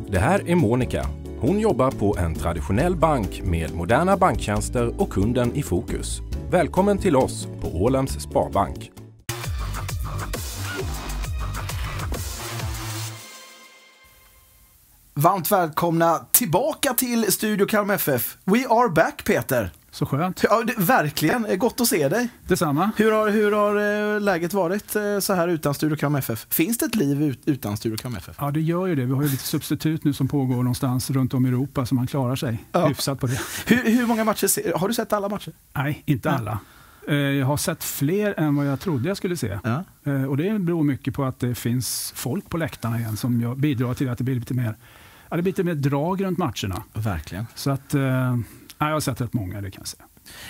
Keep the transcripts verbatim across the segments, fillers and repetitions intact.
Det här är Monica. Hon jobbar på en traditionell bank med moderna banktjänster och kunden i fokus. Välkommen till oss på Åhléns Sparbank. Varmt välkomna tillbaka till Studio Kalmar F F. We are back, Peter. Så skönt. Ja, det, verkligen. Gott att se dig. Detsamma. Hur har, hur har läget varit så här utan Studio Kalmar F F? Finns det ett liv ut, utan Studio Kalmar F F? Ja, det gör ju det. Vi har ju lite substitut nu som pågår någonstans runt om i Europa, så man klarar sig ja. hyfsat på det. Hur, hur många matcher? Har du sett alla matcher? Nej, inte ja. alla. Jag har sett fler än vad jag trodde jag skulle se. Ja. Och det beror mycket på att det finns folk på läktarna igen som bidrar till att det blir lite mer, ja, det blir lite mer drag runt matcherna. Verkligen. Så att, ja, jag har sett rätt många, det kan jag säga.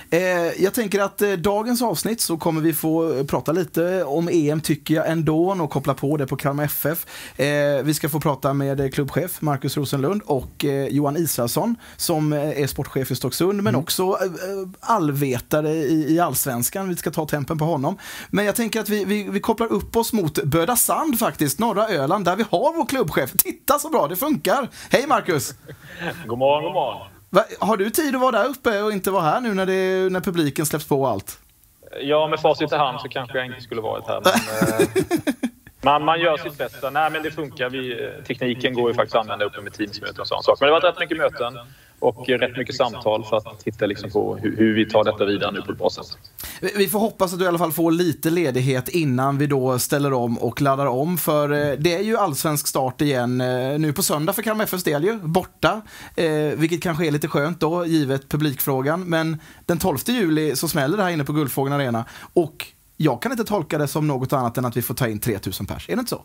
Eh, jag tänker att eh, dagens avsnitt så kommer vi få prata lite om E M, tycker jag ändå, och koppla på det på Kalmar F F. Eh, vi ska få prata med klubbchef Marcus Rosenlund och eh, Johan Israelsson som är sportchef i Stocksund, men mm. också eh, allvetare i, i allsvenskan. Vi ska ta tempen på honom. Men jag tänker att vi, vi, vi kopplar upp oss mot Böda Sand faktiskt, norra Öland, där vi har vår klubbchef. Titta så bra, det funkar. Hej Marcus! God morgon, god morgon. Va, har du tid att vara där uppe och inte vara här nu när, det, när publiken släpps på allt? Ja, med facit i hand så kanske jag inte skulle varit här. Men, man, man gör sitt bästa. Nej, men det funkar. Vi, tekniken går ju faktiskt att använda uppe med teamsmöten och sånt. Men det har varit rätt mycket möten och rätt mycket samtal för att titta liksom på hur, hur vi tar detta vidare nu på ett bra sätt. Vi får hoppas att du i alla fall får lite ledighet innan vi då ställer om och laddar om, för det är ju allsvensk start igen nu på söndag för Kalmar F F:s del ju, borta, eh, vilket kanske är lite skönt då givet publikfrågan, men den tolfte juli så smäller det här inne på Guldfågeln Arena och jag kan inte tolka det som något annat än att vi får ta in tre tusen pers, är det inte så?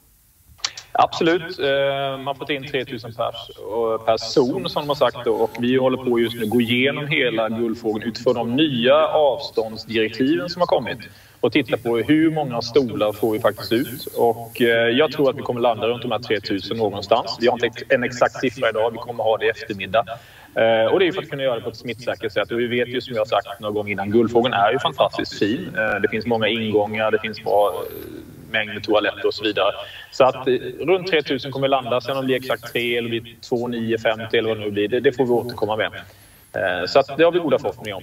Absolut, man får ta in tre tusen pers per zon som de har sagt då, och vi håller på just nu att gå igenom hela Guldfågeln utifrån de nya avståndsdirektiven som har kommit och titta på hur många stolar får vi faktiskt ut, och jag tror att vi kommer landa runt de här tre tusen någonstans. Vi har inte en exakt siffra idag, vi kommer ha det i eftermiddag. Och det är för att kunna göra det på ett smittsäkert sätt. Och vi vet ju, som jag har sagt några gånger innan, Guldfågeln är ju fantastiskt fin. Det finns många ingångar, det finns bra mängd med toaletter och så vidare. Så att runt tre tusen kommer landa. Sen om det blir exakt tre eller blir två nio femtio eller vad det nu blir, det, det får vi återkomma med. Så att det har vi goda förhoppningar om.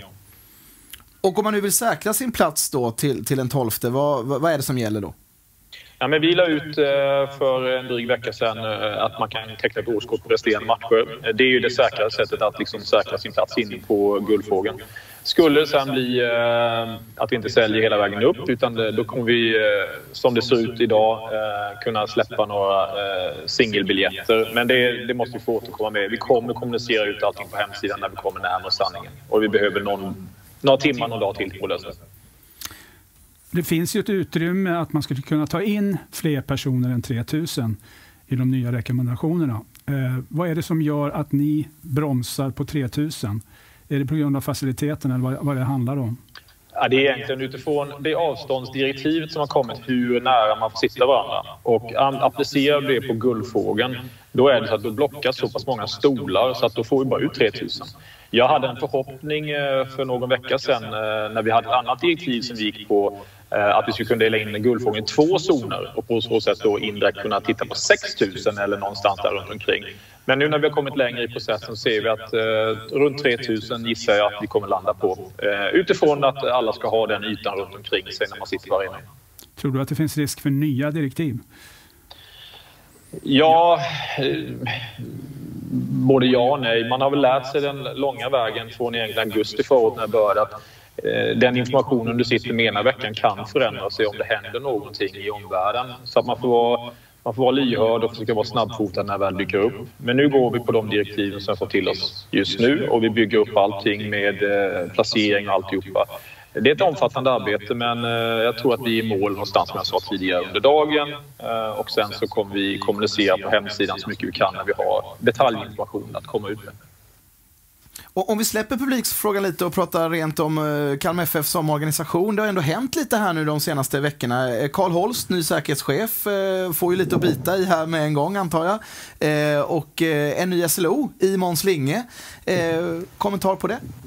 Och om man nu vill säkra sin plats då till, till den tolfte, vad, vad är det som gäller då? Ja, men vi la ut för en dryg vecka sedan att man kan teckna ett årskort på resterande matcher. Det är ju det säkra sättet att liksom säkra sin plats in på Guldfågeln. Skulle det sen bli att vi inte säljer hela vägen upp, utan då kommer vi, som det ser ut idag, kunna släppa några singelbiljetter. Men det, det måste vi få återkomma med. Vi kommer kommunicera ut allting på hemsidan när vi kommer närmare sanningen. Och vi behöver någon, några timmar, någon dag till på det. Det finns ju ett utrymme att man skulle kunna ta in fler personer än tre tusen i de nya rekommendationerna. Eh, vad är det som gör att ni bromsar på tre tusen? Är det på grund av faciliteten eller vad, vad det handlar om? Ja, det är egentligen utifrån det avståndsdirektivet som har kommit, hur nära man får sitta varandra. Och applicerar det på Guldfågeln, då är det så att då blockas så pass många stolar så att då får vi bara ut tre tusen. Jag hade en förhoppning för någon vecka sedan när vi hade ett annat direktiv som vi gick på, att vi skulle kunna dela in Guldfågeln i två zoner och på så sätt då indirekt kunna titta på sex tusen eller någonstans där runt omkring. Men nu när vi har kommit längre i processen ser vi att eh, runt tre tusen gissar jag att vi kommer landa på. Eh, utifrån att alla ska ha den ytan runt omkring sig när man sitter var inne. Tror du att det finns risk för nya direktiv? Ja, eh, både ja och nej. Man har väl lärt sig den långa vägen från egentligen augusti förra året när det började att eh, den informationen du sitter med ena veckan kan förändra sig om det händer någonting i omvärlden. Så att man får vara Man får vara lyhörd och försöka vara snabbfotad när det väl dyker upp. Men nu går vi på de direktiven som vi får till oss just nu. Och vi bygger upp allting med placering och alltihopa. Det är ett omfattande arbete, men jag tror att vi är i mål någonstans som jag sa tidigare under dagen. Och sen så kommer vi kommunicera på hemsidan så mycket vi kan när vi har detaljinformation att komma ut med. Och om vi släpper publiksfrågan lite och pratar rent om uh, Kalmar F F som organisation, det har ändå hänt lite här nu de senaste veckorna. Karl Holst, ny säkerhetschef, uh, får ju lite att bita i här med en gång antar jag. Uh, och uh, en ny S L O i Måns Linge. Uh, kommentar på det?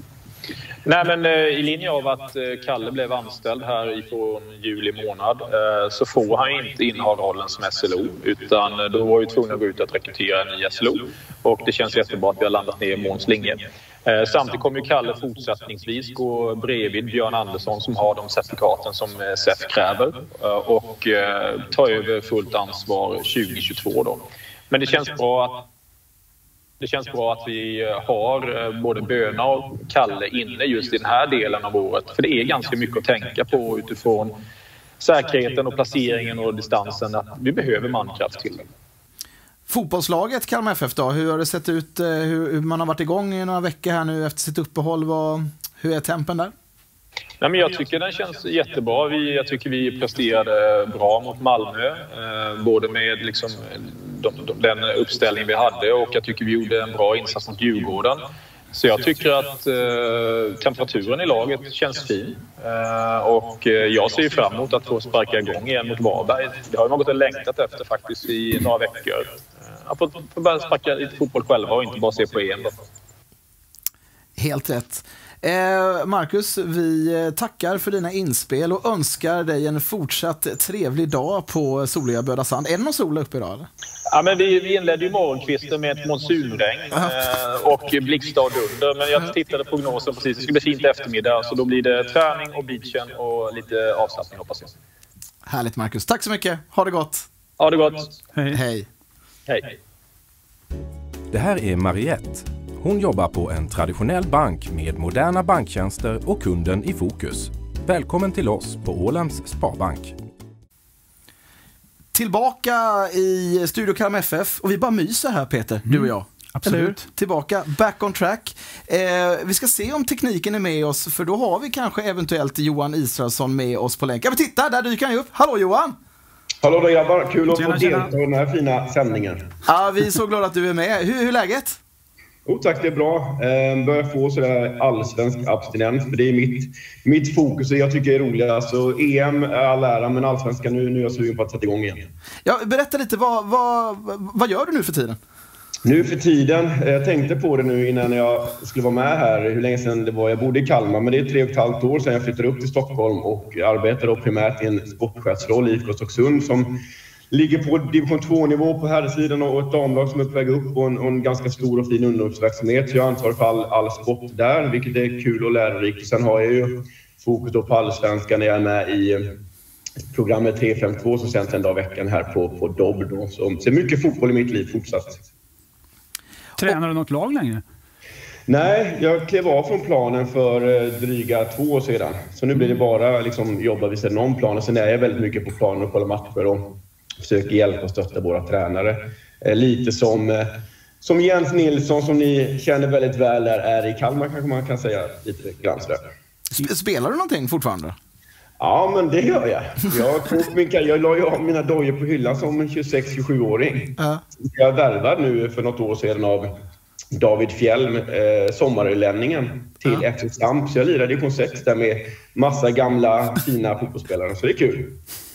Nej, men eh, i linje av att eh, Kalle blev anställd här ifrån juli månad eh, så får han inte inneha rollen som S L O, utan eh, då var vi tvungna att gå ut att rekrytera en ny S L O, och det känns jättebra att vi har landat ner i Måns linje. Eh, samtidigt kommer ju Kalle fortsättningsvis gå bredvid Björn Andersson som har de certifikaten som eh, S E F kräver eh, och eh, ta över fullt ansvar tjugo tjugotvå då. Men det känns bra att Det känns bra att vi har både Böna och Kalle inne just i den här delen av året. För det är ganska mycket att tänka på utifrån säkerheten och placeringen och distansen. Att vi behöver mankraft till det. Fotbollslaget Kalmar F F då, hur har det sett ut? Hur man har varit igång i några veckor här nu efter sitt uppehåll. Vad, hur är tempen där? Nej, men jag tycker den känns jättebra. Vi, jag tycker vi presterade bra mot Malmö. Eh, både med liksom, de, de, den uppställning vi hade, och jag tycker vi gjorde en bra insats mot Djurgården. Så jag tycker att eh, temperaturen i laget känns fin. Eh, och jag ser fram emot att få sparka igång igen mot Varberg. Det har man gått och längtat efter faktiskt i några veckor. Eh, att få, få börja sparka lite fotboll själva och inte bara se på E M då. Helt rätt. Eh, Marcus, vi tackar för dina inspel och önskar dig en fortsatt trevlig dag på soliga Böda Sand. Är det någon sol uppe idag eller? Ja, men vi, vi inledde ju morgonkvisten med ett monsunregn eh, och blixtar och dunder. Men jag tittade på prognosen precis. Det skulle bli fint i eftermiddag. Så då blir det träning och beachen och lite avslappning, hoppas jag. Härligt Marcus. Tack så mycket. Ha det gott. Ha det gott. Hej. Hej. Hej. Det här är Mariette. Hon jobbar på en traditionell bank med moderna banktjänster och kunden i fokus. Välkommen till oss på Ålands Sparbank. Tillbaka i Studio Kalmar F F och vi bara myser här Peter, mm. du och jag. Absolut. Eller hur? Tillbaka, back on track. Eh, vi ska se om tekniken är med oss, för då har vi kanske eventuellt Johan Israelsson med oss på länk. Ja, men titta, där dyker han upp. Hallå Johan! Hallå då grabbar, kul att få Tjena, delta tjena. i den här fina sändningen. Ja, vi är så glada att du är med. Hur, hur är läget? Oh, tack, det är bra. Eh, börjar få sådär allsvensk abstinens, för det är mitt, mitt fokus och jag tycker det är roligt. Så E M är all ära, men allsvenska nu, nu är jag sugen på att sätta igång igen. Ja, berätta lite, vad, vad, vad gör du nu för tiden? Nu för tiden, jag tänkte på det nu innan jag skulle vara med här, hur länge sedan det var. Jag bodde i Kalmar, men det är tre och ett halvt år sedan jag flyttade upp till Stockholm och arbetar då primärt i en sportchefsroll i I F K Stocksund som ligger på division två-nivå på herrsidan och ett damlag som är på väg upp och en, och en ganska stor och fin ungdomsverksamhet. Så jag ansvarar för all, all sport där, vilket är kul och lärorikt. Sen har jag ju fokus då på allsvenskan när jag är med i programmet tre fem två som sänds en dag i veckan här på, på Dobb. Då. Så, så mycket fotboll i mitt liv fortsatt. Tränar du något lag längre? Nej, jag klev av från planen för dryga två år sedan. Så nu blir det bara liksom, jobba vid sidan om planen. Sen är jag väldigt mycket på planen och kollar matcher och försöker hjälpa och stötta våra tränare. Lite som, som Jens Nilsson, som ni känner väldigt väl, där är i Kalmar, kanske man kan säga lite grann sådär. Spelar du någonting fortfarande? Ja, men det gör jag. Jag, tog min, jag la ju av mina dojor på hyllan som tjugosex tjugosju-åring. Uh. Jag värvade nu för något år sedan av David Fjälm, eh, sommarlänningen, till uh. F C Stamp. Så jag lirade i sex där med massa gamla fina fotbollsspelare. Så det är kul.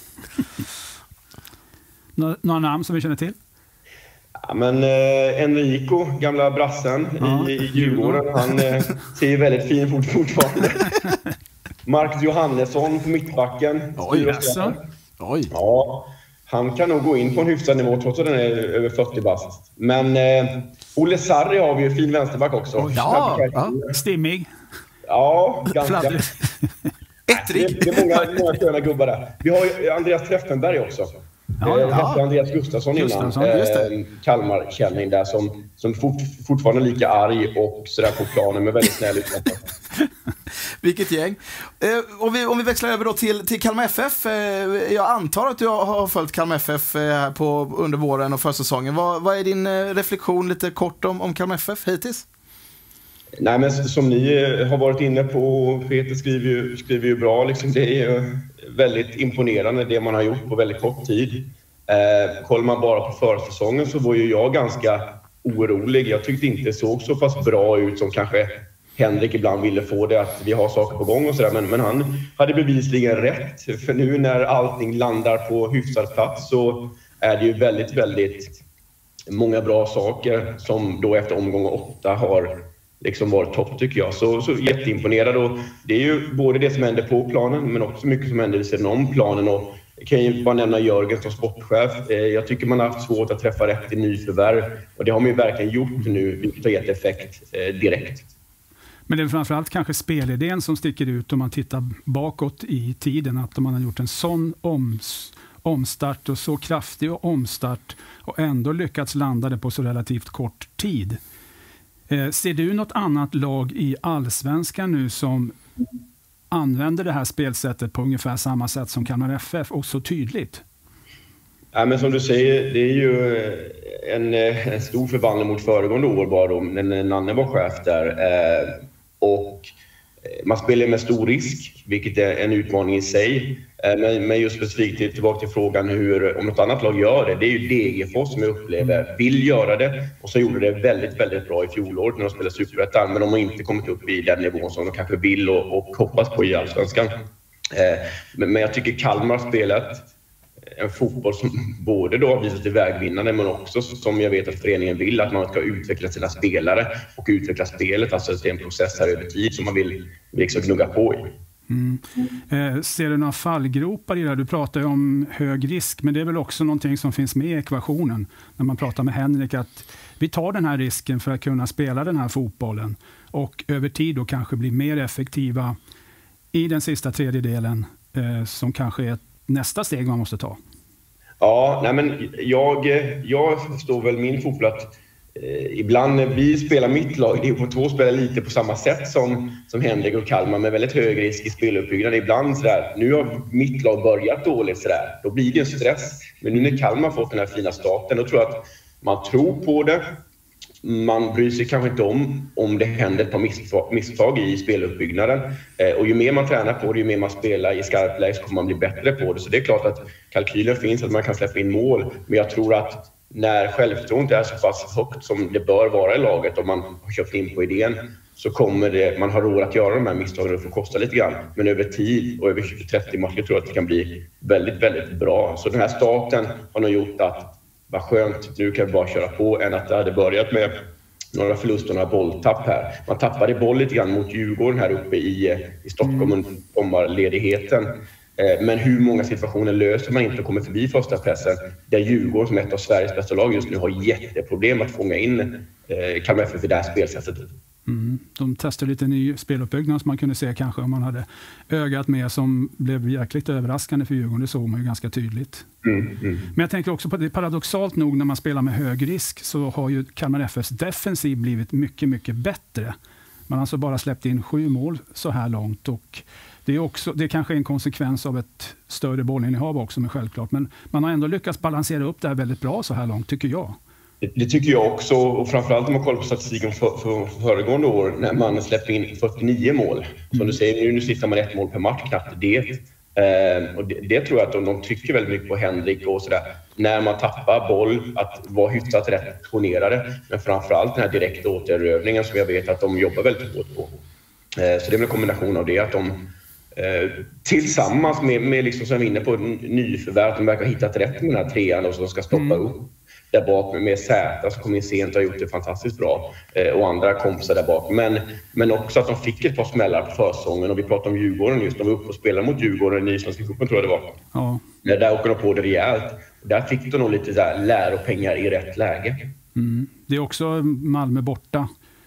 Nå- några namn som vi känner till? Ja, men eh, Enrico, gamla brassen ja, i, i Djurgården, han eh, ser ju väldigt fin fort fortfarande. Marcus Johannesson på mittbacken. Oj, alltså. Oj. Ja, han kan nog gå in på en hyfsad nivå trots att den är över fyrtio bast. Men eh, Olle Sarri har vi ju, fin vänsterback också. Oh, ja, ja. Stimmig. Ja, ganska. Ettrig. Det, det är många, många sköna gubbar där. Vi har ju Andreas Treffenberg också. Ja, ja. ja. Andreas Gustafsson innan. Gustafsson, just det. Eh, Kalmar-känning där som, som fort, fortfarande lika arg och sådär på planen, men väldigt snäll utanför. Vilket gäng. Eh, om, vi, om vi växlar över då till, till Kalmar F F. Eh, jag antar att du har följt Kalmar F F eh, på, under våren och försäsongen. Vad, vad är din eh, reflektion lite kort om, om Kalmar F F hittills? Nej, men som ni har varit inne på, Peter skriver ju, skriver ju bra. Liksom, det är ju väldigt imponerande det man har gjort på väldigt kort tid. Eh, kollar man bara på försäsongen så var ju jag ganska orolig. Jag tyckte inte det såg så pass bra ut som kanske Henrik ibland ville få det, att vi har saker på gång och sådär. Men, men han hade bevisligen rätt. För nu när allting landar på hyfsad plats så är det ju väldigt, väldigt många bra saker som då efter omgång åtta har liksom varit topp tycker jag. Så, så jätteimponerad, och det är ju både det som händer på planen men också mycket som händer vid sidan om planen. Och jag kan ju bara nämna Jörgen som sportchef. Jag tycker man har haft svårt att träffa rätt i nyförvärv, och det har man ju verkligen gjort nu, vilket har gett effekt direkt. Men det är framförallt kanske spelidén som sticker ut om man tittar bakåt i tiden, att man har gjort en sån oms omstart och så kraftig omstart och ändå lyckats landa det på så relativt kort tid. Eh, ser du något annat lag i Allsvenskan nu som använder det här spelsättet på ungefär samma sätt som Kalmar F F och så tydligt? Ja, men som du säger, det är ju en, en stor förvandling mot föregående år bara då, när Nanne var chef där. Eh, och man spelar med stor risk, vilket är en utmaning i sig. Men, men just specifikt tillbaka till frågan hur, om något annat lag gör det. Det är ju Degerfors som jag upplever vill göra det. Och så gjorde det väldigt, väldigt bra i fjolåret när de spelade Superettan. Men de har inte kommit upp i den nivån som de kanske vill och, och hoppas på i Allsvenskan. Eh, men, men jag tycker Kalmar har spelat en fotboll som både då har visat sig vägvinnande, men också som jag vet att föreningen vill, att man ska utveckla sina spelare och utveckla spelet. Alltså det är en process här över tid som man vill liksom gnugga på i. Mm. Eh, ser du några fallgropar i det här? Du pratar ju om hög risk, men det är väl också någonting som finns med i ekvationen när man pratar med Henrik, att vi tar den här risken för att kunna spela den här fotbollen och över tid då kanske bli mer effektiva i den sista tredjedelen eh, som kanske är nästa steg man måste ta. Ja, nej men jag, jag förstår väl min fotboll att eh, ibland när vi spelar mitt lag, det är på två spelare lite på samma sätt som, som Henrik och Kalmar med väldigt hög risk i speluppbyggnad. Ibland sådär, nu har mitt lag börjat dåligt sådär, då blir det en stress. Men nu när Kalmar fått den här fina starten, då tror jag att man tror på det. Man bryr sig kanske inte om om det händer ett par misstag, misstag i speluppbyggnaden. Eh, och ju mer man tränar på det, ju mer man spelar i skarpt läge, så kommer man bli bättre på det. Så det är klart att kalkylen finns att man kan släppa in mål. Men jag tror att när självförtroendet är så pass högt som det bör vara i laget, och man har köpt in på idén, så kommer det, man har råd att göra de här misstagen och få kosta lite grann. Men över tid och över tjugo till trettio matcher tror jag att det kan bli väldigt, väldigt bra. Så den här starten har nog gjort att vad skönt, nu kan vi bara köra på, än att det hade börjat med några förluster och några bolltapp här. Man tappade boll lite grann mot Djurgården här uppe i, i Stockholm under sommarledigheten. Eh, men hur många situationer löser man inte och kommer förbi första pressen, där Djurgården som ett av Sveriges bästa lag just nu har jätteproblem att fånga in eh, Kalmar F F i det här spelsättet. Mm. De testade lite ny speluppbyggnad som man kunde se kanske om man hade ögat med, som blev jäkligt överraskande för Djurgården. Det såg man ju ganska tydligt. Mm, mm. Men jag tänker också på det, paradoxalt nog när man spelar med hög risk så har ju Kalmar F F:s defensiv blivit mycket, mycket bättre. Man har alltså bara släppt in sju mål så här långt, och det är också, det är kanske en konsekvens av ett större bollinnehav också, men självklart. Men man har ändå lyckats balansera upp det här väldigt bra så här långt, tycker jag. Det, det tycker jag också, och framförallt om man kollar på statistiken för, för föregående år när man släppte in fyrtionio mål. Som du säger, nu, nu sitter man ett mål per match, knappt det. Eh, och det, det tror jag att de, de tycker väldigt mycket på Henrik och sådär. När man tappar boll, att vara hyfsat rätt tonerade. Men framförallt den här direkta återövningen som jag vet att de jobbar väldigt hårt på. Eh, så det är väl en kombination av det, att de eh, tillsammans med, med liksom, som jag är inne på, nyförvärv, de verkar ha hittat rätt med den här trean och som ska stoppa mm. upp. Där bak med Zäta som kom in sent och har gjort det fantastiskt bra, eh, och andra kompisar där bak. Men, men också att de fick ett par smällar på försäsongen, och vi pratade om Djurgården just, de var uppe och spelade mot Djurgården i Svenska cupen tror jag det var. Ja. Där, där åker de på det rejält. Och där fick de nog lite så här läropengar i rätt läge. Mm. Det är också Malmö borta.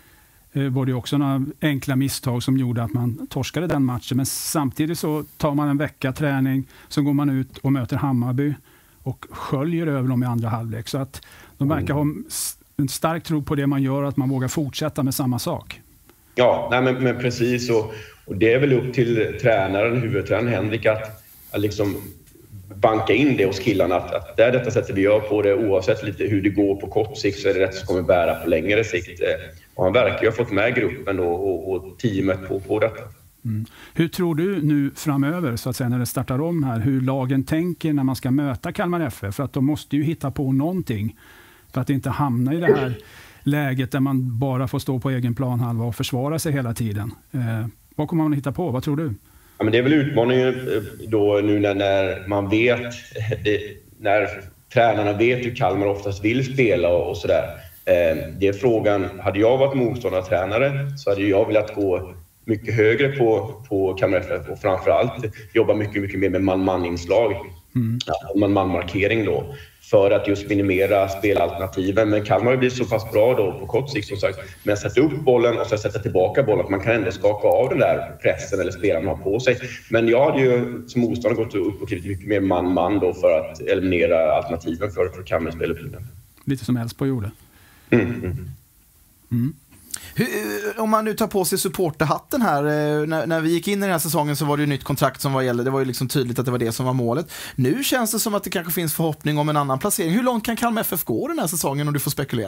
Eh, var det också några enkla misstag som gjorde att man torskade den matchen. Men samtidigt så tar man en vecka träning, så går man ut och möter Hammarby och sköljer över dem i andra halvlek. Så att de verkar ha en stark tro på det man gör, att man vågar fortsätta med samma sak. Ja, nej, men, men precis. Och, och det är väl upp till tränaren, huvudtränaren Henrik, att, att liksom banka in det hos killarna. Att, att det är detta sättet vi gör på det, oavsett lite hur det går på kort sikt, så är det rätt som kommer bära på längre sikt. Och han verkar ju ha fått med gruppen då, och, och teamet på, på detta. Mm. Hur tror du nu framöver, så att säga, när det startar om här, hur lagen tänker när man ska möta Kalmar F F? För att de måste ju hitta på någonting för att inte hamna i det här läget där man bara får stå på egen planhalva och försvara sig hela tiden. Eh, vad kommer man att hitta på? Vad tror du? Ja, men det är väl utmaningen då nu när, när man vet, det, när tränarna vet hur Kalmar oftast vill spela och, och sådär. Eh, det är frågan, hade jag varit motståndartränare så hade jag velat gå mycket högre på, på Kalmar F F och framförallt jobba mycket, mycket mer med man-man-inslag. Mm. Ja, man-man-markering då. För att just minimera spelalternativen. Men Kalmar har blivit så pass bra då på kort sikt som sagt. Men att sätta upp bollen och så sätta tillbaka bollen. Att man kan ändå skaka av den där pressen eller spelarna har på sig. Men jag hade ju som motståndare gått upp och klivit mycket mer man-man då för att eliminera alternativen för, för Kalmars speluppbyggnad. Lite som Elfsborg gjorde. Mm, mm. Mm. Hur, om man nu tar på sig supporterhatten här, när, när vi gick in i den här säsongen så var det ju nytt kontrakt som var gällande. Det var ju liksom tydligt att det var det som var målet. Nu känns det som att det kanske finns förhoppning om en annan placering. Hur långt kan Kalmar F F gå den här säsongen om du får spekulera?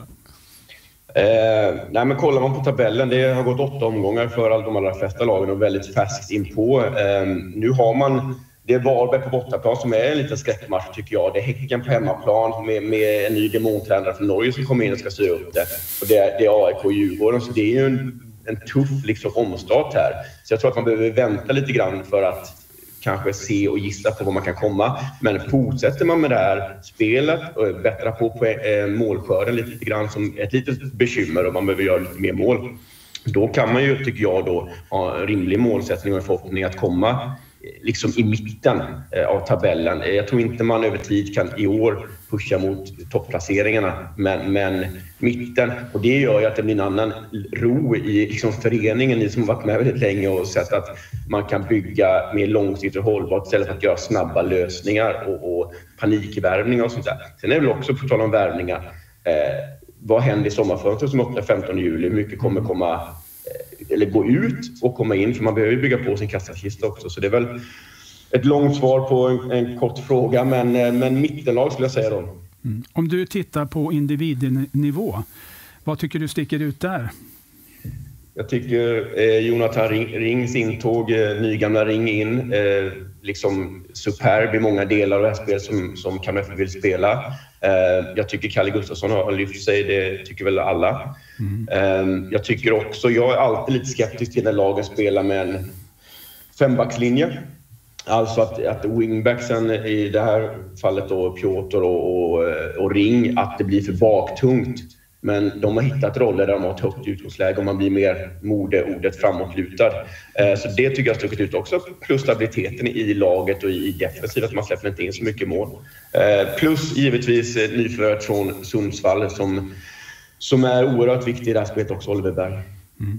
Eh, nej men kollar man på tabellen, det har gått åtta omgångar för all, de allra flesta lagen och väldigt färskt inpå. Eh, nu har man, det är Varberg på bortaplan som är en liten skräckmatch tycker jag. Det är Häcken på hemmaplan med, med en ny demontränare från Norge som kommer in och ska styra upp det. Och det, det är A I K och Djurgården, så det är ju en, en tuff liksom, omstart här. Så jag tror att man behöver vänta lite grann för att kanske se och gissa på vad man kan komma. Men fortsätter man med det här spelet och bättra på, på eh, målskörden lite, lite grann som ett litet bekymmer och man behöver göra lite mer mål. Då kan man ju, tycker jag, då, ha en rimlig målsättning och en förhoppning att komma liksom i mitten eh, av tabellen. Jag tror inte man över tid kan i år pusha mot topplaceringarna, men, men mitten. Och det gör ju att det blir en annan ro i liksom, föreningen, ni som har varit med väldigt länge och sett att man kan bygga mer långsiktigt och hållbart istället för att göra snabba lösningar och, och panikvärvningar och sånt där. Sen är det väl också på tal om värvningar. Eh, vad händer i sommarfönstret som öppnar femtonde juli? Hur mycket kommer komma eller gå ut och komma in, för man behöver bygga på sin kassakista också. Så det är väl ett långt svar på en, en kort fråga, men, men mittenlag skulle jag säga då. Mm. Om du tittar på individnivå, vad tycker du sticker ut där? Jag tycker eh, Jonathan Ring, Rings intåg, eh, nygamla Ring in, eh, liksom superb i många delar av det här spelet som, som Kalmar F F vill spela. Eh, jag tycker Kalle Gustafsson har lyft sig, det tycker väl alla. Mm. Eh, jag tycker också, jag är alltid lite skeptisk till när lagen spelar med en fembackslinje. Alltså att, att wingbacksen i det här fallet då, Piotr och, och, och Ring, att det blir för baktungt. Men de har hittat roller där de har ett högt utgångsläge och man blir mer modeordet framåtlutad. Eh, så det tycker jag har stuckit ut också. Plus stabiliteten i laget och i defensiven, att man släpper inte in så mycket mål. Eh, plus givetvis eh, nyförvärvet från Sundsvall som, som är oerhört viktig i det här spelet också, Oliver Berg. Mm.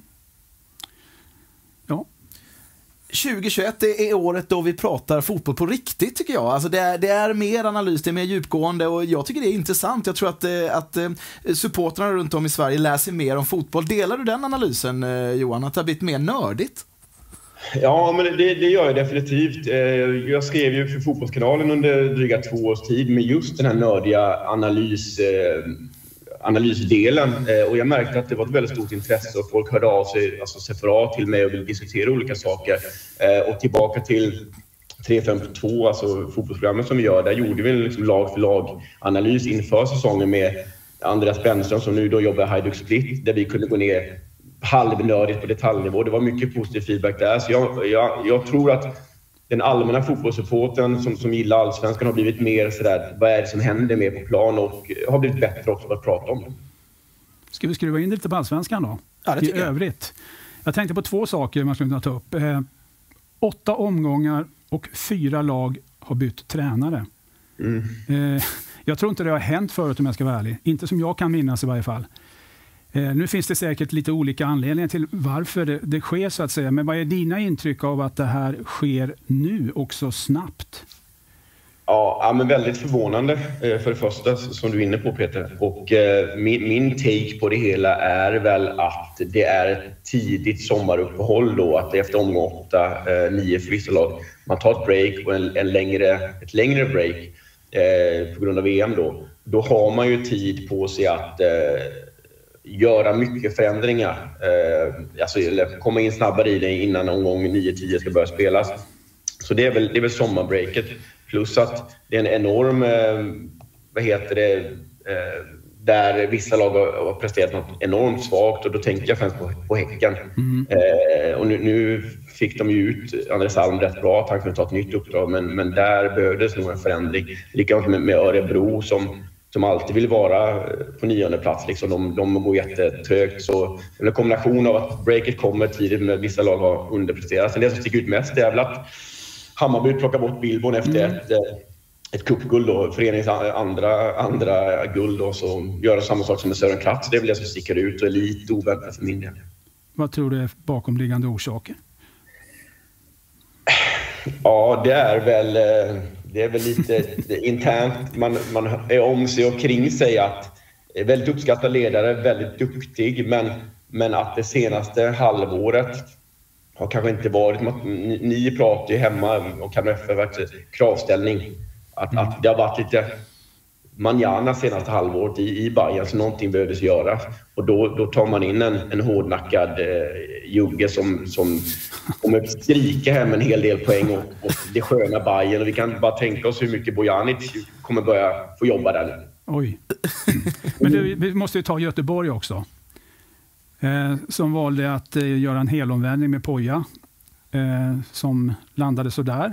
Ja. tjugohundratjugoett är året då vi pratar fotboll på riktigt tycker jag. Alltså det, är, det är mer analys, det är mer djupgående och jag tycker det är intressant. Jag tror att, att supportrarna runt om i Sverige läser mer om fotboll. Delar du den analysen, Johan, att det har blivit mer nördigt? Ja, men det, det gör jag definitivt. Jag skrev ju för Fotbollskanalen under dryga två års tid med just den här nördiga analys analysdelen och jag märkte att det var ett väldigt stort intresse och folk hörde av sig alltså separat till mig och ville diskutera olika saker. Och tillbaka till tre fem två, alltså fotbollsprogrammet som vi gör, där gjorde vi en liksom lag för lag analys inför säsongen med Andreas Bennström som nu då jobbar i Hajduk Split, där vi kunde gå ner halvnördigt på detaljnivå. Det var mycket positiv feedback där, så jag, jag, jag tror att den allmänna fotbollssupporten som, som gillar allsvenskan har blivit mer sådär, vad är det som händer med på plan och har blivit bättre också att prata om. Ska vi skruva in lite på allsvenskan då? Ja, det tycker I jag. övrigt. Jag tänkte på två saker man skulle kunna ta upp. Eh, åtta omgångar och fyra lag har bytt tränare. Mm. Eh, jag tror inte det har hänt förut om jag ska vara ärlig. Inte som jag kan minnas i varje fall. Eh, nu finns det säkert lite olika anledningar till varför det, det sker så att säga. Men vad är dina intryck av att det här sker nu också snabbt? Ja, men väldigt förvånande för det första som du är inne på, Peter. Och eh, min, min take på det hela är väl att det är ett tidigt sommaruppehåll då. Att efter omgång åtta, eh, nio för vissa lag, man tar ett break och en, en längre, ett längre break eh, på grund av V M då. Då har man ju tid på sig att eh, göra mycket förändringar. Eh, alltså eller komma in snabbare i det innan omgång nio tio ska börja spelas. Så det är väl, det är väl sommarbreaket. Plus att det är en enorm, eh, vad heter det, eh, där vissa lag har presterat något enormt svagt och då tänker jag främst på, på Häcken. Mm. Eh, och nu, nu fick de ju ut Andres Alm rätt bra att han kunde ta ett nytt uppdrag, men, men där behövdes nog en förändring. Likadant med, med Örebro som, som alltid vill vara på nionde plats. Liksom. De, de går jättetrögt. Så en kombination av att breaket kommer tidigt med vissa lag har underpresterat. Sen det som sticker ut mest är väl att Hammarby plockar bort Billborn efter mm. ett, ett cupguld och föreningens andra, andra guld och så gör samma sak som med Sören Kratz. Det är väl det som sticker ut och är lite oväntat för min del. Vad tror du är bakomliggande orsaker? Ja, det är väl, det är väl lite internt. Man, man är om sig och kring sig att väldigt uppskattad ledare, väldigt duktig, men, men att det senaste halvåret har kanske inte varit, ni, ni pratar ju hemma om Kalmar F F kravställning, att, att det har varit lite manjana senaste halvåret i, i Bayern, så någonting behövdes göras. Och då, då tar man in en, en hårdnackad eh, jugge som, som kommer skrika hem en hel del poäng och, och det sköna Bayern. Och vi kan bara tänka oss hur mycket Bojanic kommer börja få jobba där nu. Oj. Men du, vi måste ju ta Göteborg också. Eh, som valde att eh, göra en helomvändning med Poja. Eh, som landade så där.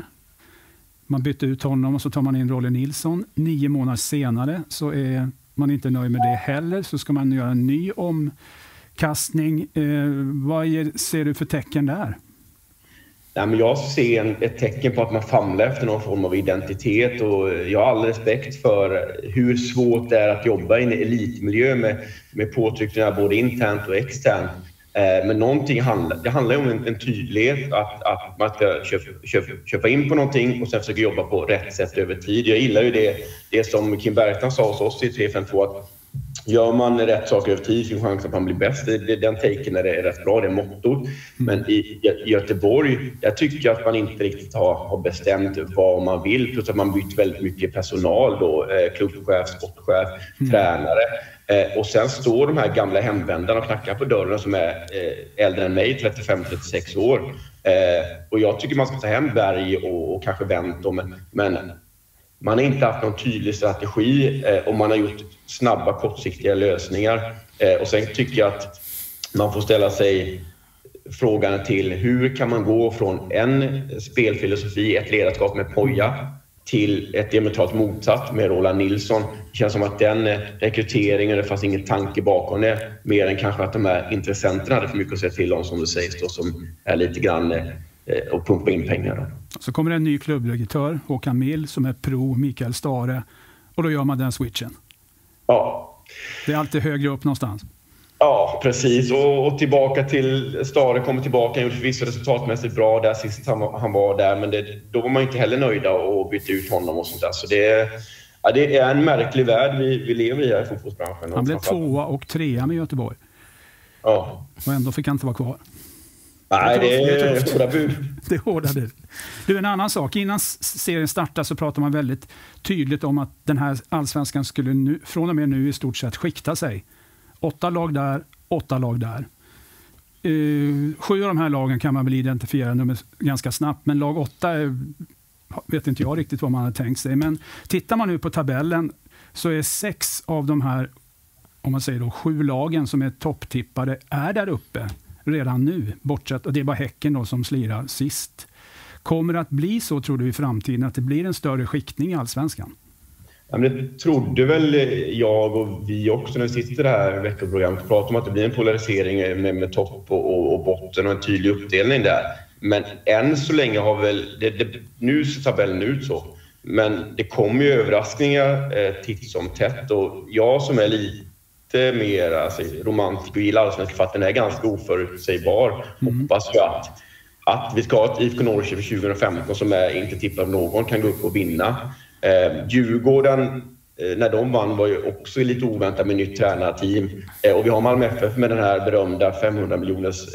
Man bytte ut honom och så tar man in Rolle Nilsson. Nio månader senare så är man inte nöjd med det heller. Så ska man göra en ny omkastning. Eh, vad ser du för tecken där? Nej, men jag ser en, ett tecken på att man famlar efter någon form av identitet. Och jag har all respekt för hur svårt det är att jobba i en elitmiljö med, med påtryckningar både internt och externt. Men någonting handlar, det handlar om en, en tydlighet att, att man ska köpa, köpa, köpa in på någonting och sen försöka jobba på rätt sätt över tid. Jag gillar ju det, det som Kim Bergström sa hos oss i tre fem två, att gör man rätt saker över tid finns chans att man blir bäst. Det, den taken är, är rätt bra, det är mottot. Men i, i Göteborg, jag tycker att man inte riktigt har, har bestämt vad man vill. Plus att man bytt väldigt mycket personal då, eh, klubbchef, sportchef, mm. tränare. Eh, och sen står de här gamla hemvändarna och knackar på dörren som är eh, äldre än mig, trettiofem till trettiosex år. Eh, och jag tycker man ska ta hem Berg och, och kanske vänta. Men, men man har inte haft någon tydlig strategi eh, och man har gjort snabba, kortsiktiga lösningar. Eh, och sen tycker jag att man får ställa sig frågan till hur kan man gå från en spelfilosofi, ett ledarskap med Poja, till ett diametralt motsatt med Roland Nilsson. Det känns som att den rekryteringen, det fanns ingen tanke bakom det, mer än kanske att de här intressenterna hade för mycket att säga till om, som det sägs då, som är lite grann eh, och pumpa in pengar då. Så kommer det en ny klubbdirektör, Håkan Mill, som är pro Mikael Stare, och då gör man den switchen. Ja. Det är alltid högre upp någonstans. Ja, precis. Och, och tillbaka till Stare, kommer tillbaka, han gjorde förvisso resultatmässigt bra där sist han, han var där, men det, då var man inte heller nöjda och bytte ut honom och sånt där. Så det, ja, det är en märklig värld vi, vi lever i här i fotbollsbranschen. Han blev tvåa och trea med Göteborg. Ja. Och ändå fick han inte vara kvar. Nej, det är, det är hårda bud. Det är hårda bud. Du, en annan sak. Innan serien startar så pratar man väldigt tydligt om att den här allsvenskan skulle nu, från och med nu i stort sett skikta sig. Åtta lag där, åtta lag där. Uh, sju av de här lagen kan man väl identifiera nummer ganska snabbt, men lag åtta är, vet inte jag riktigt vad man har tänkt sig. Men tittar man nu på tabellen så är sex av de här, om man säger då, sju lagen som är topptippade är där uppe redan nu, bortsett, och det är bara Häcken då som slirar sist. Kommer det att bli så, tror du, i framtiden att det blir en större skiktning i allsvenskan? Ja, men det trodde väl jag och vi också när vi sitter i det här veckoprogrammet och pratar om att det blir en polarisering med, med topp och, och, och botten och en tydlig uppdelning där. Men än så länge har väl, det, det, nu ser tabellen ut så. Men det kommer ju överraskningar eh, titt som tätt, och jag som är lite mer alltså, romantisk och gillar allsvenskan för att den är ganska oförutsägbar. Mm. Hoppas ju att, att vi ska ha ett I F K Norrköping tjugo femton som är inte tippad någon kan gå upp och vinna. Eh, Djurgården, eh, när de vann, var ju också lite oväntat med nytt tränarteam. Eh, och vi har Malmö F F med den här berömda femhundra miljoners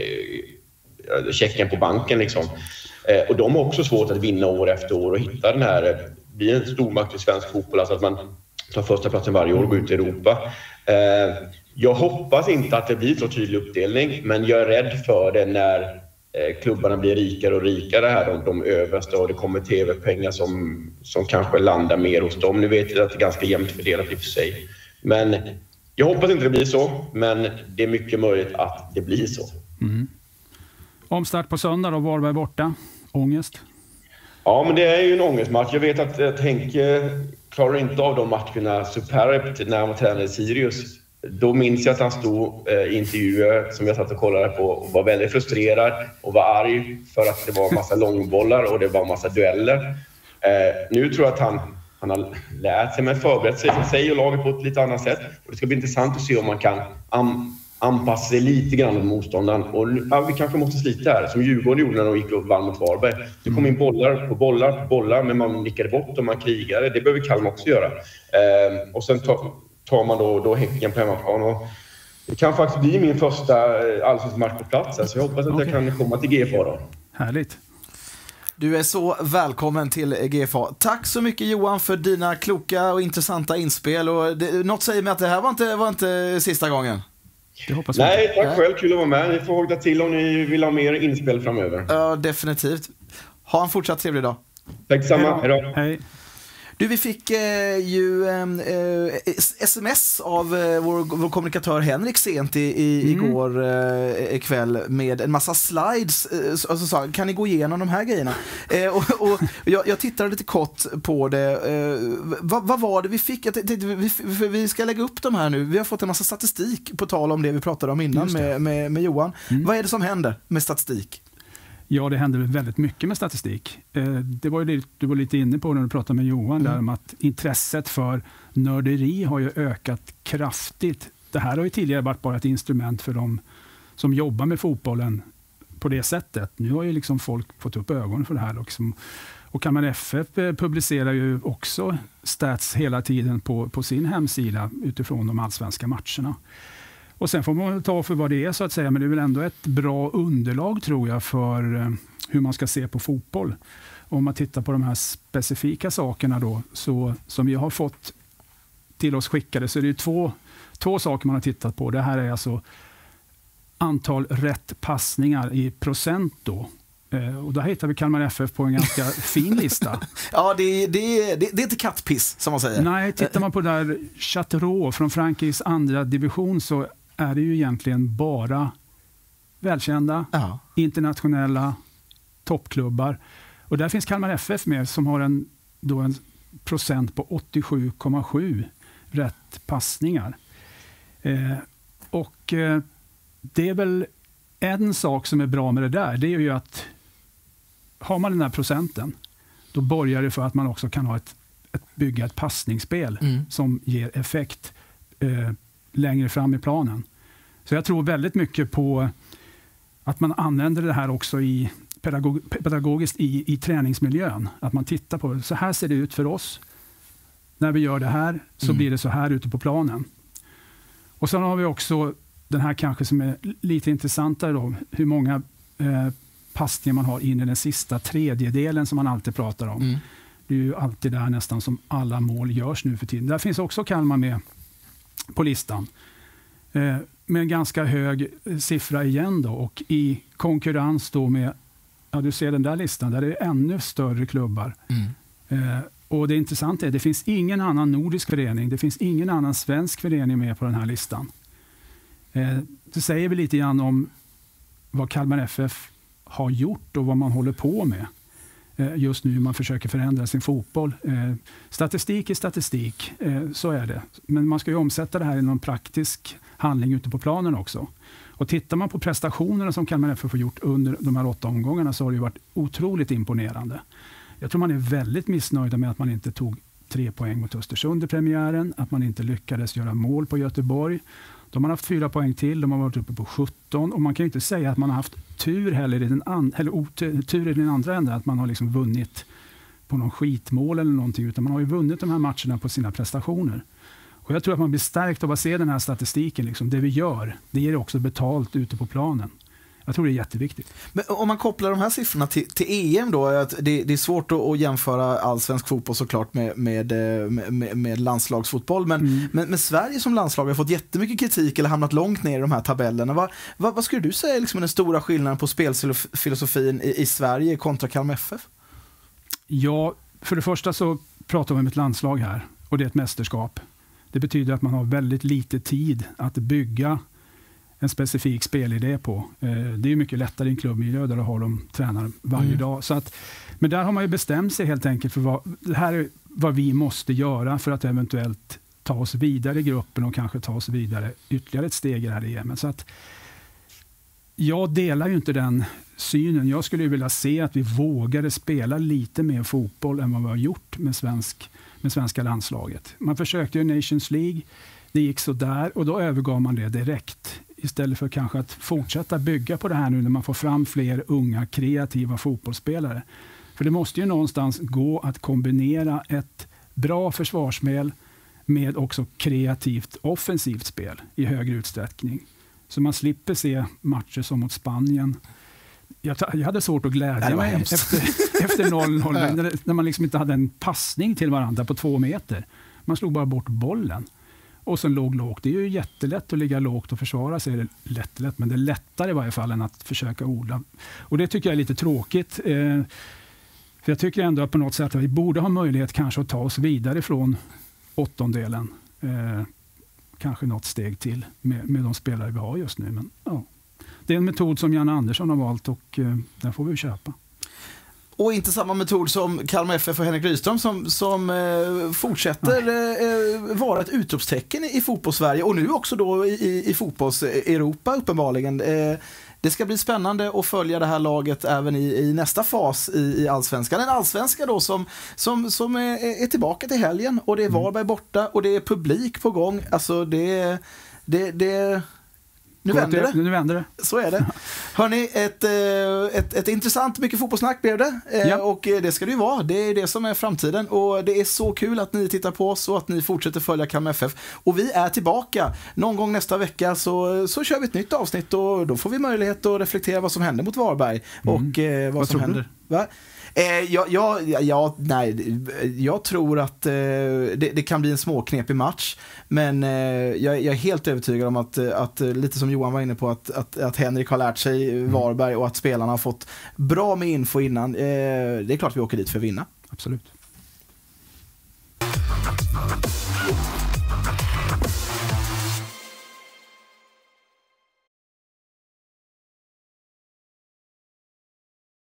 eh, checken på banken. Liksom. Eh, och de har också svårt att vinna år efter år och hitta den här, bli en stormakt i svensk fotboll, alltså att man tar första platsen varje år och går ut i Europa. Eh, jag hoppas inte att det blir så tydlig uppdelning, men jag är rädd för det när klubbarna blir rikare och rikare här, de, de översta, och det kommer tv-pengar som, som kanske landar mer hos dem. Nu vet jag att det är ganska jämnt fördelat i och för sig. Men jag hoppas inte det blir så, men det är mycket möjligt att det blir så. Mm. Omstart på söndag och Varberg borta. Ångest? Ja, men det är ju en ångestmatch. Jag vet att, att Henke klarar inte av de matcherna superbt när han var tränare i Sirius. Då minns jag att han stod eh, i intervjuer som jag satt och kollade på och var väldigt frustrerad och var arg för att det var en massa långbollar och det var en massa dueller. Eh, nu tror jag att han, han har lärt sig, men förberett sig för sig och laget på ett lite annat sätt. Och det ska bli intressant att se om man kan an, anpassa sig lite grann mot motståndaren. Och ja, vi kanske måste slita här, som Djurgården gjorde när de gick upp vann mot Varberg. Det kom in bollar på bollar på bollar, men man nickade bort och man krigade. Det behöver Kalmar också göra. Eh, och sen tar tar man då, då Häcken på hemmaplan. Och det kan faktiskt bli min första allsvensk match på plats. Så jag hoppas att okay. jag kan komma till G F A då. Härligt. Du är så välkommen till G F A. Tack så mycket Johan för dina kloka och intressanta inspel. Och det, något säger mig att det här var inte, var inte sista gången. Det hoppas Nej, tack Nej. själv. Kul att vara med. Ni får hålla till om ni vill ha mer inspel framöver. Ja, definitivt. Ha en fortsatt trevlig dag. Tack detsamma. Hej då. Hej. Du, vi fick eh, ju eh, sms av eh, vår, vår kommunikatör Henrik sent i, i, mm. igår eh, kväll med en massa slides. Eh, alltså, sa, kan ni gå igenom de här grejerna? Eh, och, och jag, jag tittade lite kort på det. Eh, vad, vad var det vi fick? Jag tänkte, vi, vi ska lägga upp de här nu. Vi har fått en massa statistik på tal om det vi pratade om innan med, med, med Johan. Mm. Vad är det som händer med statistik? Ja, det händer väldigt mycket med statistik. Det var ju det du var lite inne på när du pratade med Johan, mm. där om att intresset för nörderi har ju ökat kraftigt. Det här har ju tidigare varit bara ett instrument för de som jobbar med fotbollen på det sättet. Nu har ju liksom folk fått upp ögonen för det här. Liksom. Och Kalmar F F publicerar ju också stats hela tiden på, på sin hemsida utifrån de allsvenska matcherna. Och sen får man ta för vad det är så att säga, men det är väl ändå ett bra underlag tror jag för hur man ska se på fotboll. Om man tittar på de här specifika sakerna då, så, som vi har fått till oss skickade, så är det ju två, två saker man har tittat på. Det här är alltså antal rätt passningar i procent då. Och då hittar vi Kalmar F F på en ganska fin lista. Ja, det, det, det, det är inte kattpiss som man säger. Nej, tittar man på där Châteauroux från Frankrikes andra division så är det ju egentligen bara välkända, ja. internationella toppklubbar. Och där finns Kalmar F F med som har en, då en procent på åttiosju komma sju rätt passningar. Eh, och eh, det är väl en sak som är bra med det där, det är ju att har man den här procenten, då börjar det för att man också kan ha ett, ett bygga ett passningsspel mm. som ger effekt eh, längre fram i planen. Så jag tror väldigt mycket på att man använder det här också i pedagog, pedagogiskt i, i träningsmiljön. Att man tittar på, så här ser det ut för oss. När vi gör det här så mm. blir det så här ute på planen. Och sen har vi också den här kanske som är lite intressantare då, hur många eh, passningar man har in i den sista tredjedelen som man alltid pratar om. Mm. Det är ju alltid där nästan som alla mål görs nu för tiden. Där finns också Kalmar med på listan. Eh, med en ganska hög siffra igen då, och i konkurrens då med, ja du ser den där listan, där det är ännu större klubbar. Mm. Eh, och det intressanta är, det finns ingen annan nordisk förening, det finns ingen annan svensk förening med på den här listan. Eh, det säger vi lite grann om vad Kalmar F F har gjort och vad man håller på med eh, just nu. Man försöker förändra sin fotboll. Eh, statistik är statistik, eh, så är det. Men man ska ju omsätta det här i någon praktisk handling ute på planen också. Och tittar man på prestationerna som Kalmar F F har gjort under de här åtta omgångarna, så har det ju varit otroligt imponerande. Jag tror man är väldigt missnöjda med att man inte tog tre poäng mot Östersund i premiären, att man inte lyckades göra mål på Göteborg. De har haft fyra poäng till, de har varit uppe på sjutton, och man kan ju inte säga att man har haft tur heller i den, an, eller otur, tur i den andra änden, att man har liksom vunnit på någon skitmål eller någonting, utan man har ju vunnit de här matcherna på sina prestationer. Och jag tror att man blir stärkt av att se den här statistiken, liksom. Det vi gör, det ger också betalt ute på planen. Jag tror det är jätteviktigt. Men om man kopplar de här siffrorna till, till E M då, att det, det är svårt att, att jämföra all svensk fotboll såklart med, med, med, med landslagsfotboll, men, mm. men, men Sverige som landslag har fått jättemycket kritik eller hamnat långt ner i de här tabellerna. Vad, vad, vad skulle du säga är liksom den stora skillnaden på spelfilosofin i, i Sverige kontra Kalmar F F? Ja, för det första så pratar vi om ett landslag här, och det är ett mästerskap. Det betyder att man har väldigt lite tid att bygga en specifik spelidé på. Det är mycket lättare i en klubbmiljö där du har de tränar varje mm. dag. Så att, men där har man ju bestämt sig helt enkelt för vad, det här är vad vi måste göra för att eventuellt ta oss vidare i gruppen och kanske ta oss vidare ytterligare ett steg i det här E M. Så att jag delar ju inte den synen. Jag skulle ju vilja se att vi vågade spela lite mer fotboll än vad vi har gjort med, svensk, med svenska landslaget. Man försökte ju Nations League, det gick så där och då övergav man det direkt. Istället för kanske att fortsätta bygga på det här nu när man får fram fler unga kreativa fotbollsspelare. För det måste ju någonstans gå att kombinera ett bra försvarsspel med också kreativt offensivt spel i högre utsträckning. Så man slipper se matcher som mot Spanien. Jag, jag hade svårt att glädja mig efter, efter noll noll när, när man liksom inte hade en passning till varandra på två meter. Man slog bara bort bollen. Och sen låg lågt. Det är ju jättelätt att ligga lågt och försvara sig. Det är lätt, lätt, men det är lättare i varje fall än att försöka odla. Och det tycker jag är lite tråkigt. Eh, för jag tycker ändå att på något sätt att vi borde ha möjlighet kanske att ta oss vidare från åttondelen. Eh, kanske något steg till med, med de spelare vi har just nu. Men, ja. Det är en metod som Janne Andersson har valt och eh, den får vi köpa. Och inte samma metod som Kalmar F F och Henrik Rydström som, som eh, fortsätter eh, vara ett utropstecken i, i fotbollssverige och nu också då i, i fotbolls-Europa uppenbarligen. Eh, det ska bli spännande att följa det här laget även i, i nästa fas i, i Allsvenskan. En allsvenska då som, som, som är, är tillbaka till helgen och det är Varberg borta och det är publik på gång. Alltså det, det, det Nu vänder det. Nu vänder det. Så är det. Hörrni, ett, ett, ett intressant, mycket fotbollssnack blev det. Ja. Och det ska det ju vara. Det är det som är framtiden. Och det är så kul att ni tittar på oss och att ni fortsätter följa Kalmar F F. Och vi är tillbaka. Någon gång nästa vecka så, så kör vi ett nytt avsnitt och då får vi möjlighet att reflektera vad som händer mot Varberg. Mm. Och eh, vad, vad som händer. Va? Eh, jag, jag, jag, nej, jag tror att eh, det, det kan bli en småknepig match, men eh, jag, jag är helt övertygad om att, att lite som Johan var inne på att, att, att Henrik har lärt sig Varberg och att spelarna har fått bra med info innan. Eh, det är klart vi åker dit för att vinna. Absolut.